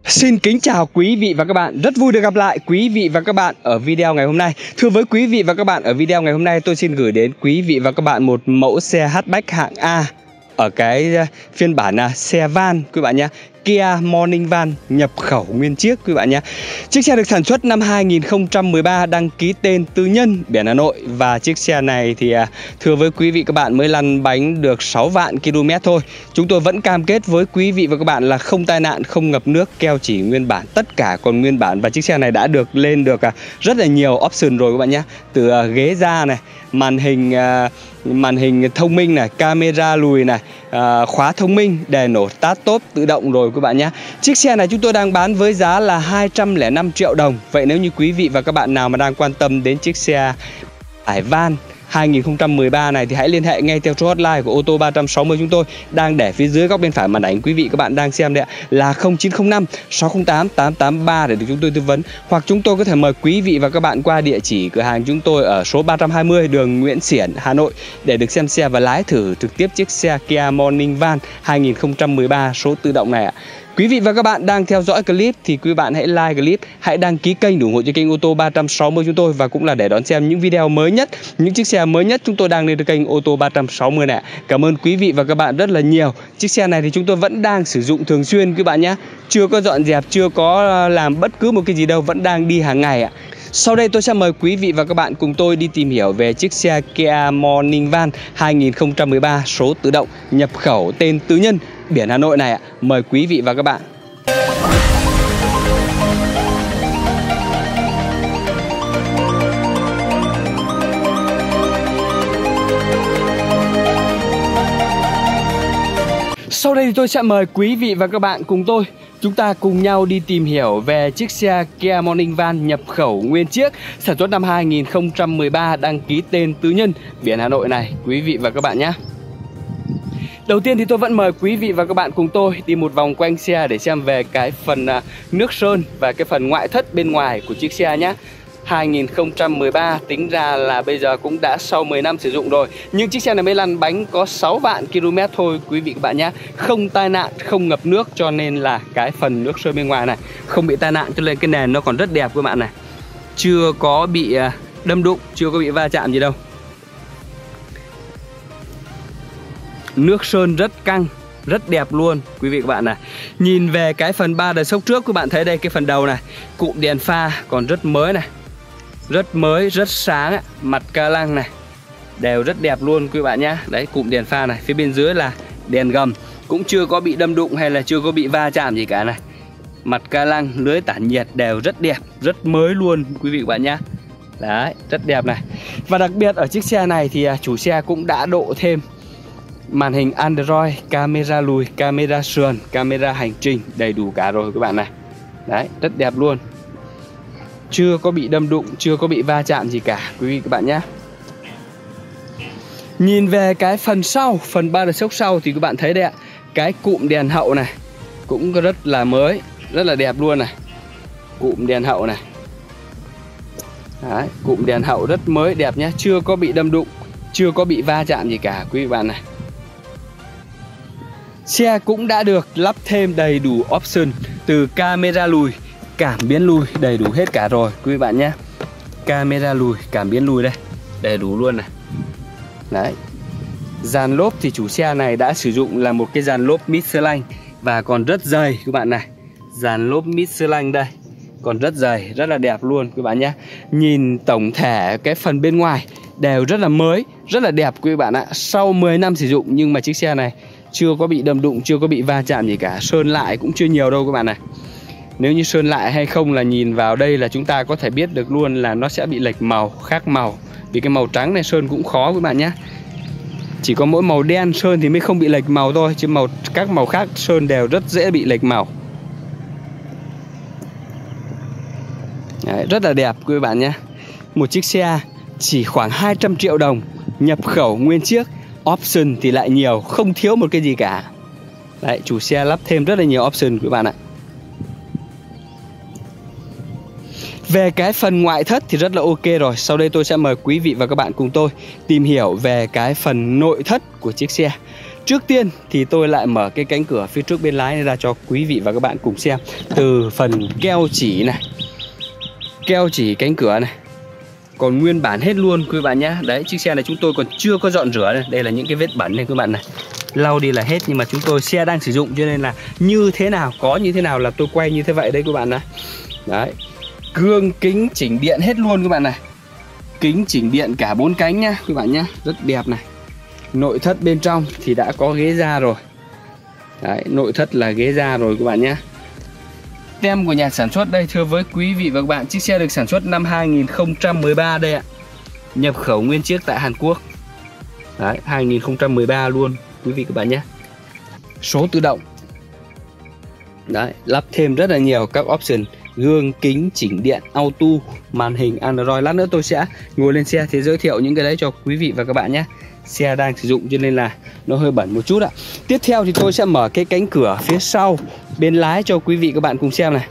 Xin kính chào quý vị và các bạn. Rất vui được gặp lại quý vị và các bạn ở video ngày hôm nay. Thưa với quý vị và các bạn, ở video ngày hôm nay tôi xin gửi đến quý vị và các bạn một mẫu xe hatchback hạng A ở cái phiên bản xe van quý bạn nhé. Kia Morning Van nhập khẩu nguyên chiếc quý bạn nhé. Chiếc xe được sản xuất năm 2013, đăng ký tên tư nhân, biển Hà Nội. Và chiếc xe này thì thưa với quý vị các bạn mới lăn bánh được 6 vạn km thôi. Chúng tôi vẫn cam kết với quý vị và các bạn là không tai nạn, không ngập nước, keo chỉ nguyên bản, tất cả còn nguyên bản. Và chiếc xe này đã được lên được rất là nhiều option rồi các bạn nhé. Từ ghế da này, màn hình thông minh này, camera lùi này, khóa thông minh, đèn nổ start top tự động rồi các bạn nhé. Chiếc xe này chúng tôi đang bán với giá là 205 triệu đồng. Vậy nếu như quý vị và các bạn nào mà đang quan tâm đến chiếc xe tải van 2013 này thì hãy liên hệ ngay theo số hotline của ô tô 360 chúng tôi đang để phía dưới góc bên phải màn ảnh quý vị các bạn đang xem đấy ạ, là 0905 608 883 để được chúng tôi tư vấn, hoặc chúng tôi có thể mời quý vị và các bạn qua địa chỉ cửa hàng chúng tôi ở số 320 đường Nguyễn Xiển, Hà Nội để được xem xe và lái thử trực tiếp chiếc xe Kia Morning Van 2013 số tự động này ạ. Quý vị và các bạn đang theo dõi clip thì quý bạn hãy like clip, hãy đăng ký kênh để ủng hộ cho kênh ô tô 360 chúng tôi, và cũng là để đón xem những video mới nhất, những chiếc xe mới nhất chúng tôi đang lên trên kênh ô tô 360 này. Cảm ơn quý vị và các bạn rất là nhiều. Chiếc xe này thì chúng tôi vẫn đang sử dụng thường xuyên quý bạn nhé. Chưa có dọn dẹp, chưa có làm bất cứ một cái gì đâu, vẫn đang đi hàng ngày ạ. Sau đây tôi sẽ mời quý vị và các bạn cùng tôi đi tìm hiểu về chiếc xe Kia Morning Van 2013 số tự động nhập khẩu tên tư nhân biển Hà Nội này ạ. Mời quý vị và các bạn. Sau đây thì tôi sẽ mời quý vị và các bạn cùng tôi, chúng ta cùng nhau đi tìm hiểu về chiếc xe Kia Morning Van nhập khẩu nguyên chiếc, sản xuất năm 2013, đăng ký tên tư nhân, biển Hà Nội này quý vị và các bạn nhé. Đầu tiên thì tôi vẫn mời quý vị và các bạn cùng tôi đi một vòng quanh xe để xem về cái phần nước sơn và cái phần ngoại thất bên ngoài của chiếc xe nhé. 2013 tính ra là bây giờ cũng đã sau 10 năm sử dụng rồi, nhưng chiếc xe này mới lăn bánh có 6 vạn km thôi quý vị các bạn nhé. Không tai nạn, không ngập nước, cho nên là cái phần nước sơn bên ngoài này không bị tai nạn, cho nên cái nền nó còn rất đẹp các bạn này. Chưa có bị đâm đụng, chưa có bị va chạm gì đâu. Nước sơn rất căng, rất đẹp luôn quý vị các bạn này. Nhìn về cái phần ba đợt sốc trước, các bạn thấy đây, cái phần đầu này, cụm đèn pha còn rất mới này, rất mới, rất sáng ấy. Mặt ca lăng này đều rất đẹp luôn quý bạn nhé. Đấy, cụm đèn pha này, phía bên dưới là đèn gầm, cũng chưa có bị đâm đụng hay là chưa có bị va chạm gì cả này. Mặt ca lăng, lưới tản nhiệt đều rất đẹp, rất mới luôn quý vị các bạn nhé. Đấy, rất đẹp này. Và đặc biệt ở chiếc xe này thì chủ xe cũng đã độ thêm màn hình Android, camera lùi, camera sườn, camera hành trình, đầy đủ cả rồi các bạn này. Đấy, rất đẹp luôn. Chưa có bị đâm đụng, chưa có bị va chạm gì cả quý vị các bạn nhé. Nhìn về cái phần sau, phần ba đợt sốc sau thì các bạn thấy đấy ạ, cái cụm đèn hậu này cũng rất là mới, rất là đẹp luôn này. Cụm đèn hậu này. Đấy, cụm đèn hậu rất mới, đẹp nhé, chưa có bị đâm đụng, chưa có bị va chạm gì cả quý vị bạn này. Xe cũng đã được lắp thêm đầy đủ option, từ camera lùi, cảm biến lùi, đầy đủ hết cả rồi quý vị bạn nhé. Camera lùi, cảm biến lùi đây, đầy đủ luôn này. Đấy. Dàn lốp thì chủ xe này đã sử dụng là một cái dàn lốp Michelin và còn rất dày các bạn này. Dàn lốp Michelin đây, còn rất dày, rất là đẹp luôn quý bạn nhé. Nhìn tổng thể cái phần bên ngoài đều rất là mới, rất là đẹp quý bạn ạ. Sau 10 năm sử dụng nhưng mà chiếc xe này chưa có bị đâm đụng, chưa có bị va chạm gì cả. Sơn lại cũng chưa nhiều đâu các bạn này. Nếu như sơn lại hay không là nhìn vào đây là chúng ta có thể biết được luôn là nó sẽ bị lệch màu, khác màu. Vì cái màu trắng này sơn cũng khó các bạn nhé. Chỉ có mỗi màu đen sơn thì mới không bị lệch màu thôi, chứ các màu khác sơn đều rất dễ bị lệch màu. Đấy, rất là đẹp quý bạn nhé. Một chiếc xe chỉ khoảng 200 triệu đồng, nhập khẩu nguyên chiếc, option thì lại nhiều, không thiếu một cái gì cả. Đấy, chủ xe lắp thêm rất là nhiều option quý bạn ạ. Về cái phần ngoại thất thì rất là ok rồi. Sau đây tôi sẽ mời quý vị và các bạn cùng tôi tìm hiểu về cái phần nội thất của chiếc xe. Trước tiên thì tôi lại mở cái cánh cửa phía trước bên lái này ra cho quý vị và các bạn cùng xem. Từ phần keo chỉ này, keo chỉ cánh cửa này còn nguyên bản hết luôn quý bạn nhé. Đấy, chiếc xe này chúng tôi còn chưa có dọn rửa này. Đây là những cái vết bẩn này các bạn này, lau đi là hết, nhưng mà chúng tôi xe đang sử dụng cho nên là như thế nào có như thế nào là tôi quay như thế vậy đây các bạn này. Đấy, gương kính chỉnh điện hết luôn các bạn này, kính chỉnh điện cả 4 cánh nhá các bạn nhá, rất đẹp này. Nội thất bên trong thì đã có ghế da rồi. Đấy, nội thất là ghế da rồi các bạn nhé. Tem của nhà sản xuất đây thưa với quý vị và các bạn, chiếc xe được sản xuất năm 2013 đây ạ. Nhập khẩu nguyên chiếc tại Hàn Quốc. Đấy, 2013 luôn quý vị các bạn nhé. Số tự động. Đấy, lắp thêm rất là nhiều các option, gương kính chỉnh điện auto, màn hình Android. Lát nữa tôi sẽ ngồi lên xe thì giới thiệu những cái đấy cho quý vị và các bạn nhé. Xe đang sử dụng cho nên là nó hơi bẩn một chút ạ. Tiếp theo thì tôi sẽ mở cái cánh cửa phía sau bên lái cho quý vị các bạn cùng xem này.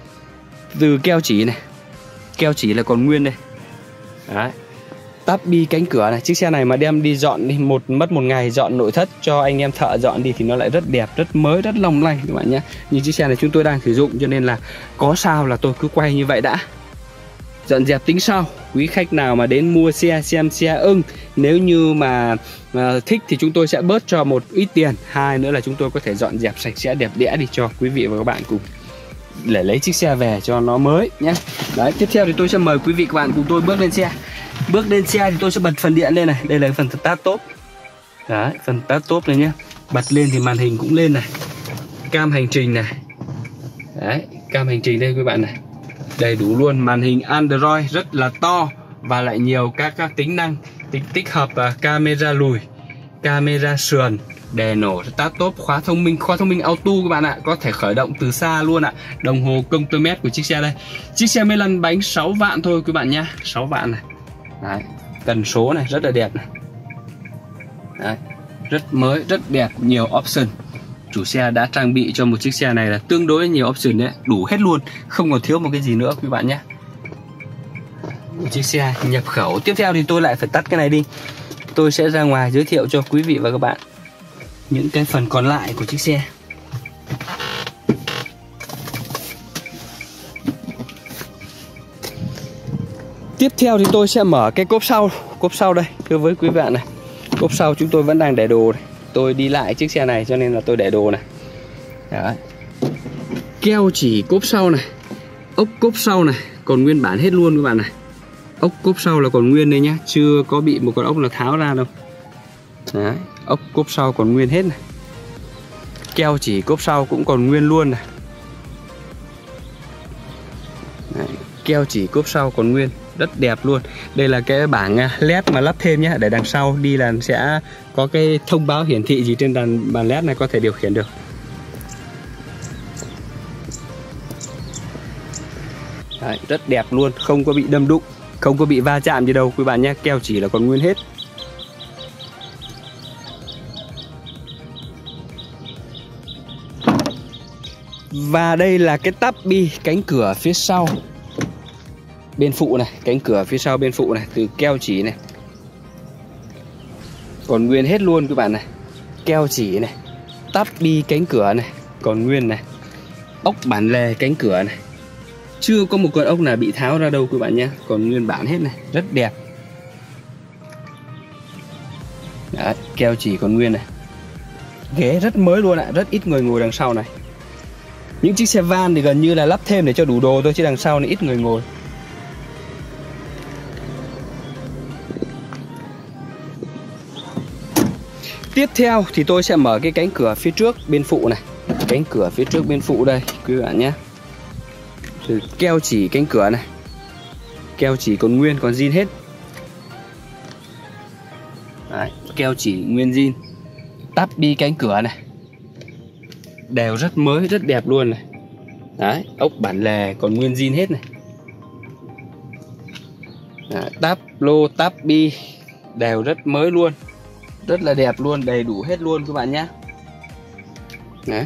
Từ keo chỉ này, keo chỉ là còn nguyên đây. Đấy, tắp bi cánh cửa này. Chiếc xe này mà đem đi dọn đi mất một ngày dọn nội thất cho anh em thợ dọn đi thì nó lại rất đẹp, rất mới, rất long lanh các bạn nhé. Nhưng chiếc xe này chúng tôi đang sử dụng cho nên là có sao là tôi cứ quay như vậy đã. Dọn dẹp tính sau. Quý khách nào mà đến mua xe xem xe ưng, nếu như mà thích thì chúng tôi sẽ bớt cho một ít tiền. Hai nữa là chúng tôi có thể dọn dẹp sạch sẽ đẹp đẽ đi cho quý vị và các bạn cùng để lấy chiếc xe về cho nó mới nhé. Đấy, tiếp theo thì tôi sẽ mời quý vị các bạn cùng tôi bước lên xe. Bước lên xe thì tôi sẽ bật phần điện lên này. Đây là phần start top. Đấy, phần start top này nhé. Bật lên thì màn hình cũng lên này. Cam hành trình này. Đấy, cam hành trình đây quý bạn này. Đầy đủ luôn, màn hình Android rất là to và lại nhiều các tính năng tích hợp camera lùi, camera sườn, đèn nổ, start top, khóa thông minh auto các bạn ạ, có thể khởi động từ xa luôn ạ. Đồng hồ công tơ mét của chiếc xe đây. Chiếc xe mới lăn bánh 6 vạn thôi quý bạn nhá, 6 vạn này. Đấy, tần số này rất là đẹp này. Đấy, rất mới, rất đẹp, nhiều option. Chủ xe đã trang bị cho một chiếc xe này là tương đối nhiều option đấy, đủ hết luôn, không còn thiếu một cái gì nữa quý bạn nhé. Một chiếc xe nhập khẩu. Tiếp theo thì tôi lại phải tắt cái này đi. Tôi sẽ ra ngoài giới thiệu cho quý vị và các bạn những cái phần còn lại của chiếc xe. Tiếp theo thì tôi sẽ mở cái cốp sau đây thưa với quý bạn này. Cốp sau chúng tôi vẫn đang để đồ này. Tôi đi lại chiếc xe này cho nên là tôi để đồ này. Đấy. Keo chỉ cốp sau này, ốc cốp sau này còn nguyên bản hết luôn các bạn này. Ốc cốp sau là còn nguyên đây nhá, chưa có bị một con ốc nào tháo ra đâu. Đấy, ốc cốp sau còn nguyên hết này. Keo chỉ cốp sau cũng còn nguyên luôn này. Đấy, keo chỉ cốp sau còn nguyên, rất đẹp luôn. Đây là cái bảng LED mà lắp thêm nhé, để đằng sau đi là sẽ có cái thông báo hiển thị gì trên bàn LED này, có thể điều khiển được. Đấy, rất đẹp luôn, không có bị đâm đụng, không có bị va chạm gì đâu quý bạn nhé. Keo chỉ là còn nguyên hết. Và đây là cái tắp bi cánh cửa phía sau bên phụ này, cánh cửa phía sau bên phụ này, từ keo chỉ này còn nguyên hết luôn các bạn này. Keo chỉ này, tắp bi cánh cửa này còn nguyên này, ốc bản lề cánh cửa này, chưa có một con ốc nào bị tháo ra đâu các bạn nhé, còn nguyên bản hết này, rất đẹp. Đấy, keo chỉ còn nguyên này. Ghế rất mới luôn ạ, rất ít người ngồi đằng sau này. Những chiếc xe van thì gần như là lắp thêm để cho đủ đồ thôi, chứ đằng sau này ít người ngồi. Tiếp theo thì tôi sẽ mở cái cánh cửa phía trước bên phụ này. Cánh cửa phía trước bên phụ đây quý bạn nhé. Từ keo chỉ cánh cửa này, keo chỉ còn nguyên, còn zin hết. Đấy, keo chỉ nguyên zin. Tắp bi cánh cửa này đều rất mới, rất đẹp luôn này. Đấy, ốc bản lề còn nguyên zin hết này. Đấy, tắp lô, tắp bi đều rất mới luôn, rất là đẹp luôn, đầy đủ hết luôn các bạn nhé. Đấy.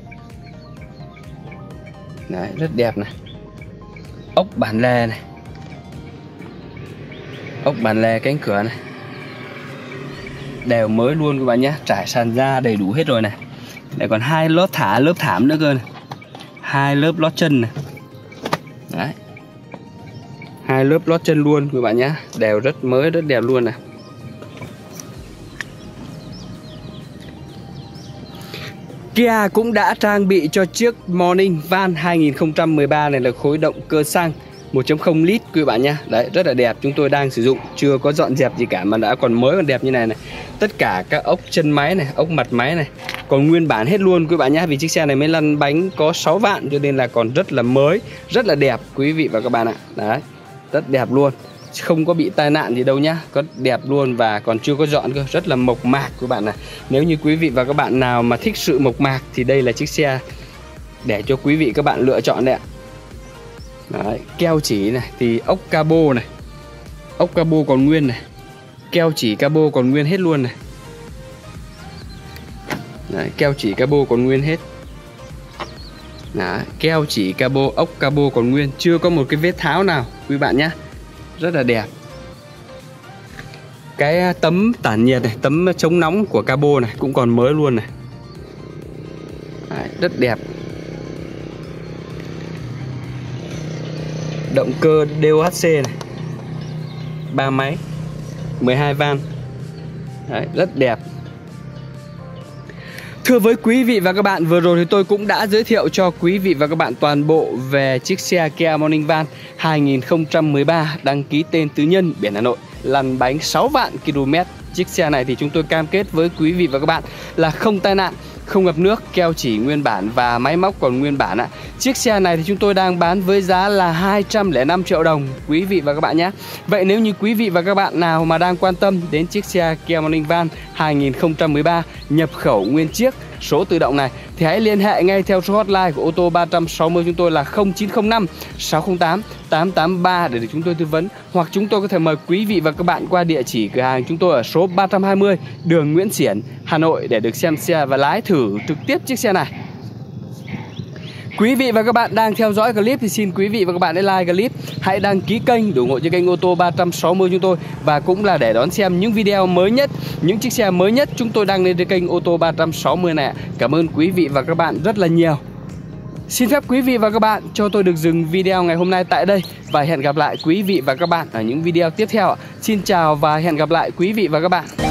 Đấy, rất đẹp này. Ốc bản lề này, ốc bản lề cánh cửa này đều mới luôn các bạn nhé. Trải sàn da đầy đủ hết rồi này. Đây còn 2 lớp thảm nữa cơ này. 2 lớp lót chân này. Đấy. 2 lớp lót chân luôn các bạn nhé. Đều rất mới, rất đẹp luôn này. Kia cũng đã trang bị cho chiếc Morning Van 2013 này là khối động cơ xăng 1.0 lít quý bạn nhé. Đấy, rất là đẹp. Chúng tôi đang sử dụng, chưa có dọn dẹp gì cả mà đã còn mới, còn đẹp như này này. Tất cả các ốc chân máy này, ốc mặt máy này còn nguyên bản hết luôn quý bạn nhé. Vì chiếc xe này mới lăn bánh có 6 vạn cho nên là còn rất là mới, rất là đẹp quý vị và các bạn ạ. Đấy, rất đẹp luôn. Không có bị tai nạn gì đâu nhá, có đẹp luôn và còn chưa có dọn cơ, rất là mộc mạc các bạn này. Nếu như quý vị và các bạn nào mà thích sự mộc mạc thì đây là chiếc xe để cho quý vị các bạn lựa chọn đấy ạ. Đấy, keo chỉ này thì ốc cabo này, ốc cabo còn nguyên này, keo chỉ cabo còn nguyên hết luôn này. Đấy, keo chỉ cabo còn nguyên hết. Đấy, keo chỉ cabo, ốc cabo còn nguyên, chưa có một cái vết tháo nào quý bạn nhé. Rất là đẹp. Cái tấm tản nhiệt này, tấm chống nóng của cabo này cũng còn mới luôn này. Đấy, rất đẹp. Động cơ DOHC này, 3 máy, 12 van. Đấy, rất đẹp. Thưa với quý vị và các bạn, vừa rồi thì tôi cũng đã giới thiệu cho quý vị và các bạn toàn bộ về chiếc xe Kia Morning Van 2013 đăng ký tên tư nhân, biển Hà Nội, lăn bánh 6 vạn km. Chiếc xe này thì chúng tôi cam kết với quý vị và các bạn là không tai nạn, không ngập nước, keo chỉ nguyên bản và máy móc còn nguyên bản ạ. Chiếc xe này thì chúng tôi đang bán với giá là 205 triệu đồng quý vị và các bạn nhé. Vậy nếu như quý vị và các bạn nào mà đang quan tâm đến chiếc xe Kia Morning Van 2013 nhập khẩu nguyên chiếc số tự động này thì hãy liên hệ ngay theo số hotline của ô tô 360 chúng tôi là 0905 608 883 để được chúng tôi tư vấn, hoặc chúng tôi có thể mời quý vị và các bạn qua địa chỉ cửa hàng chúng tôi ở số 320 đường Nguyễn Xiển, Hà Nội để được xem xe và lái thử trực tiếp chiếc xe này. Quý vị và các bạn đang theo dõi clip thì xin quý vị và các bạn hãy like clip, hãy đăng ký kênh để ủng hộ cho kênh ô tô 360 chúng tôi, và cũng là để đón xem những video mới nhất, những chiếc xe mới nhất chúng tôi đăng lên trên kênh ô tô 360 này. Cảm ơn quý vị và các bạn rất là nhiều. Xin phép quý vị và các bạn cho tôi được dừng video ngày hôm nay tại đây và hẹn gặp lại quý vị và các bạn ở những video tiếp theo. Xin chào và hẹn gặp lại quý vị và các bạn.